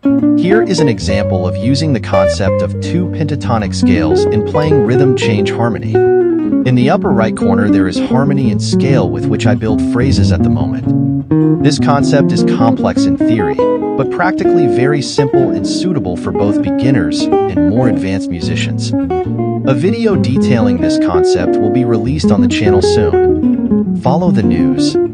Here is an example of using the concept of two pentatonic scales in playing rhythm change harmony. In the upper right corner there is harmony and scale with which I build phrases at the moment. This concept is complex in theory, but practically very simple and suitable for both beginners and more advanced musicians. A video detailing this concept will be released on the channel soon. Follow the news.